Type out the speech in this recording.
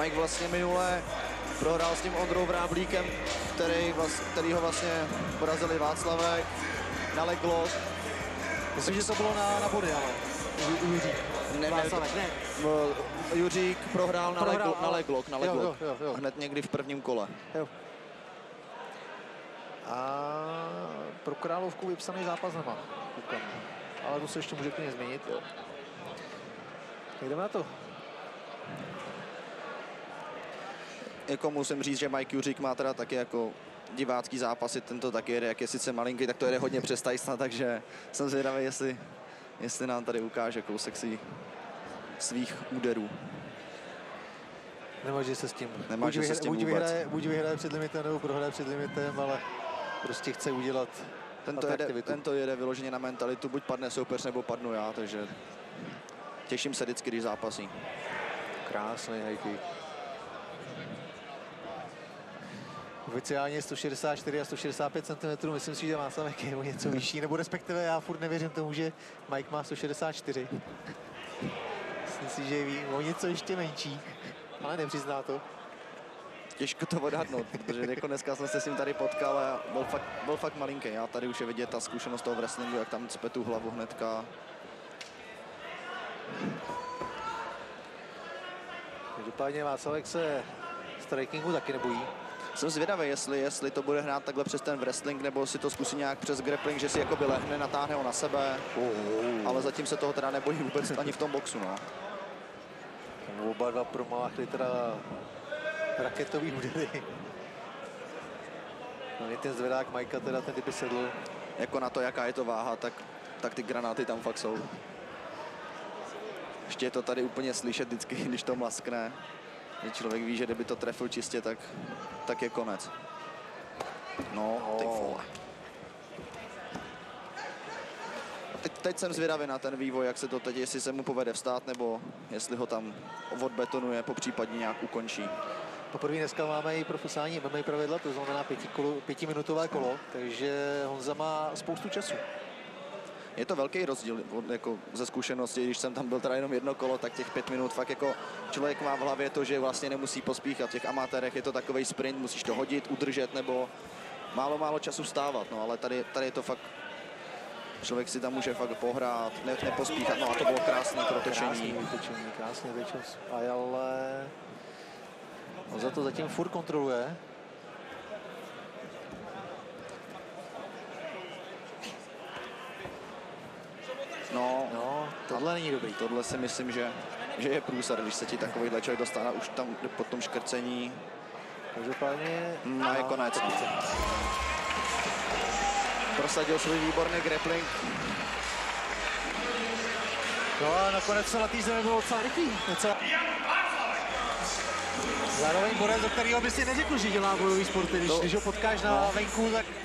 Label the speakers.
Speaker 1: Mike vlastně minule prohrál s tím Ondrou Vráblíkem, který ho vlastně porazili Václavek na leg lock.
Speaker 2: Myslím, že to bylo na body, ale Juřík. Václavek, ne.
Speaker 1: Juřík prohrál na leg lock,
Speaker 2: Jo.
Speaker 1: hned někdy v prvním kole.
Speaker 2: Jo. A pro Královku vypsaný zápas nemá. Ale to se ještě může klidně změnit. Jo. Jdeme na to.
Speaker 1: Jako musím říct, že Mike Juřík má teda taky jako divácký zápasy, tento taky jede, jak je sice malinký, tak to jede hodně přes Tysona, takže jsem zvědavý, jestli nám tady ukáže kousek svých úderů.
Speaker 2: Nemáže se s tím.
Speaker 1: Buď
Speaker 2: vyhraje před limitem, nebo prohraje před limitem, ale prostě chce udělat
Speaker 1: tento jede vyloženě na mentalitu, buď padne soupeř, nebo padnu já, takže těším se vždycky, když zápasí.
Speaker 2: Krásný high kick. Oficiálně 164 a 165 cm, myslím si, že Václavek je o něco vyšší, nebo respektive já furt nevěřím tomu, že Mike má 164. Myslím si, že je o něco ještě menší, ale nepřizná to.
Speaker 1: Těžko to odhadnout, protože jako dneska jsem se s ním tady potkal a byl fakt malinký. Já tady už je vidět ta zkušenost toho wrestlingu, jak tam cpe tu hlavu hnedka.
Speaker 2: Každopádně Václavek se strikingu taky nebojí.
Speaker 1: Jsem zvědavý, jestli to bude hrát takhle přes ten wrestling, nebo si to zkusí nějak přes grappling, že si jakoby lehne, natáhne ho na sebe. Ale zatím se toho teda nebojí vůbec ani v tom boxu, no.
Speaker 2: Oba dva promáchli teda raketový údery. No je ten zvedák Majka teda, ten kdyby sedl.
Speaker 1: Jako na to, jaká je to váha, tak ty granáty tam fakt jsou. Ještě je to tady úplně slyšet vždycky, když to mlaskne. Že člověk ví, že kdyby to trefil čistě, tak je konec. No, ty vole. Teď jsem zvědavý na ten vývoj, jak se to teď, jestli se mu povede vstát, nebo jestli ho tam odbetonuje, popřípadně nějak ukončí.
Speaker 2: Poprvé dneska máme i profesionální MMA pravidla, to znamená 5minutové kolo, takže Honza má spoustu času.
Speaker 1: Je to velký rozdíl jako ze zkušenosti, když jsem tam byl teda jenom jedno kolo, tak těch 5 minut fakt jako člověk má v hlavě to, že vlastně nemusí pospíchat. V těch amatérech je to takovej sprint, musíš to hodit, udržet nebo málo času vstávat, no ale tady je to fakt, člověk si tam může fakt pohrát, nepospíchat, no a to bylo krásné protočení.
Speaker 2: Krásný vyčas. Ale Honza to zatím furt kontroluje. No, tohle není dobrý.
Speaker 1: Tohle si myslím, že je průser, když se ti takovýhle člověk dostane už tam po tom škrcení.
Speaker 2: Každopádně...
Speaker 1: No je konec. Prosadil svůj výborný grappling.
Speaker 2: No a nakonec se na té zemi bylo docela rychlý. Zároveň borec, do kterého by si neřekl, že dělá bojový sporty. Když ho potkáš na venku, tak